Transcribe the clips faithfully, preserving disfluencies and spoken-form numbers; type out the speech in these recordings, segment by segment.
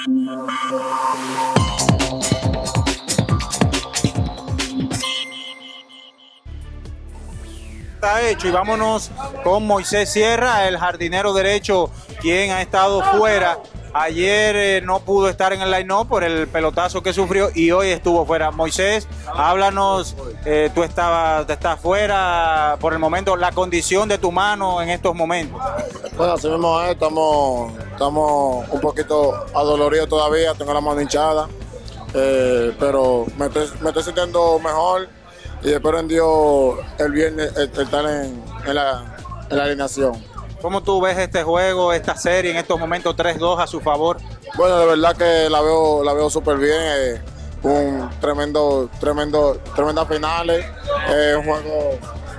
Está hecho y vámonos con Moisés Sierra, el jardinero derecho, quien ha estado fuera. Ayer eh, no pudo estar en el line-up por el pelotazo que sufrió y hoy estuvo fuera. Moisés, háblanos, eh, tú estabas, estás fuera por el momento, la condición de tu mano en estos momentos. Bueno, así mismo es, estamos, estamos un poquito adoloridos todavía, tengo la mano hinchada, eh, pero me estoy, me estoy sintiendo mejor y espero en Dios el viernes estar en, en, la, en la alineación. ¿Cómo tú ves este juego, esta serie en estos momentos tres dos a su favor? Bueno, de verdad que la veo, la veo súper bien, eh, un tremendo, tremendo, tremendas finales, eh, un juego,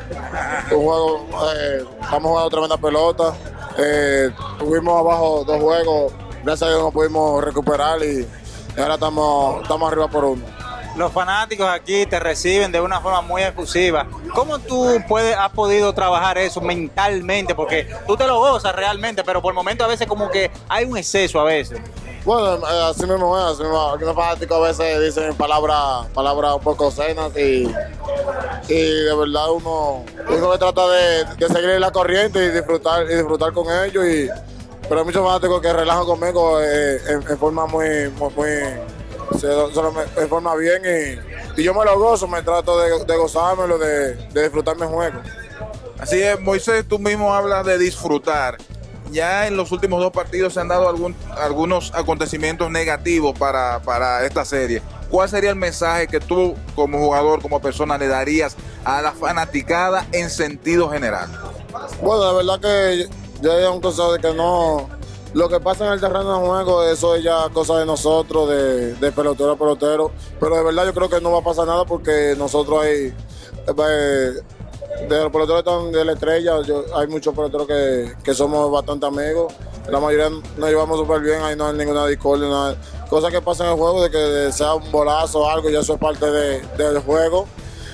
un juego, eh, estamos jugando tremenda pelota, eh, tuvimos abajo dos juegos, gracias a Dios nos pudimos recuperar y, y ahora estamos, estamos arriba por uno. Los fanáticos aquí te reciben de una forma muy efusiva. ¿Cómo tú puedes, has podido trabajar eso mentalmente? Porque tú te lo gozas realmente, pero por el momento a veces como que hay un exceso a veces. Bueno, así mismo es, así mismo. Aquí los fanáticos a veces dicen palabras palabras un poco obscenas y, y de verdad uno, uno trata de, de seguir la corriente y disfrutar, y disfrutar con ellos. Y, pero hay muchos fanáticos que relajan conmigo eh, en, en forma muy... muy, muy Se, se lo me, me forma bien y, y yo me lo gozo, me trato de, de gozármelo, de, de disfrutar mi juego. Así es, Moisés, tú mismo hablas de disfrutar. Ya en los últimos dos partidos se han dado algún, algunos acontecimientos negativos para, para esta serie. ¿Cuál sería el mensaje que tú como jugador, como persona, le darías a la fanaticada en sentido general? Bueno, de verdad que yo hay un consejo de que no... Lo que pasa en el terreno de juego, eso es ya cosa de nosotros, de, de pelotero a pelotero. Pero de verdad yo creo que no va a pasar nada porque nosotros hay, eh, de los peloteros están de la estrella, yo, hay muchos peloteros que, que somos bastante amigos. La mayoría nos llevamos súper bien, ahí no hay ninguna discordia, nada. Cosa que pasa en el juego, de que sea un bolazo o algo, ya eso es parte de, del juego.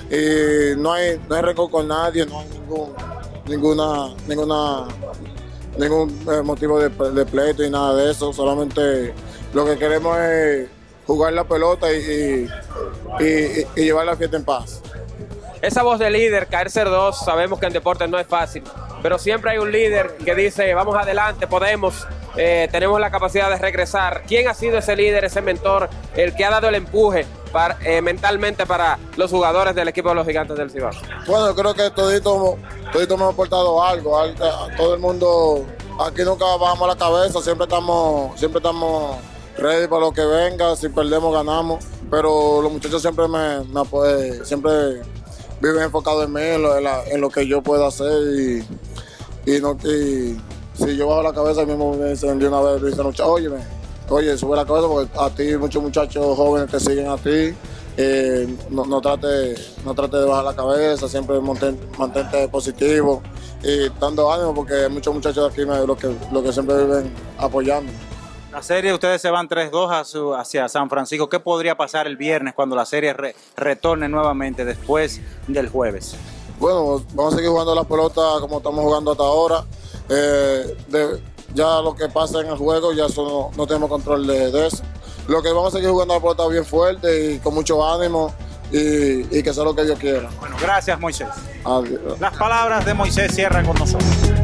Y no hay, no hay rencor con nadie, no hay ningún, ninguna... ninguna ningún eh, motivo de, de pleito y nada de eso, solamente lo que queremos es jugar la pelota y, y, y, y llevar la fiesta en paz. Esa voz de líder, caer ser dos, sabemos que en deporte no es fácil, pero siempre hay un líder que dice, vamos adelante, podemos, eh, tenemos la capacidad de regresar. ¿Quién ha sido ese líder, ese mentor, el que ha dado el empuje para, eh, mentalmente para los jugadores del equipo de los Gigantes del Cibao? Bueno, creo que todito, todito hemos aportado algo, todo el mundo, aquí nunca bajamos la cabeza, siempre estamos, siempre estamos ready para lo que venga, si perdemos ganamos, pero los muchachos siempre me, me apoyan, siempre viven enfocados en mí, en lo, en, la, en lo que yo puedo hacer y, y, no, y si yo bajo la cabeza, mismo me dicen de una vez, me dicen, oye, oye, sube la cabeza porque a ti, muchos muchachos jóvenes te siguen a ti, eh, no, no, trate, no trate de bajar la cabeza, siempre mantén, mantente positivo y dando ánimo porque hay muchos muchachos de aquí me, lo, que, lo que siempre viven apoyando. La serie, ustedes se van tres dos hacia San Francisco. ¿Qué podría pasar el viernes cuando la serie re, retorne nuevamente después del jueves? Bueno, vamos a seguir jugando la pelota como estamos jugando hasta ahora. Eh, de, ya lo que pasa en el juego, ya eso no, no tenemos control de, de eso. Lo que vamos a seguir jugando la pelota bien fuerte y con mucho ánimo y, y que sea lo que Dios quiera. Bueno, gracias, Moisés. Adiós. Las palabras de Moisés Sierra con nosotros.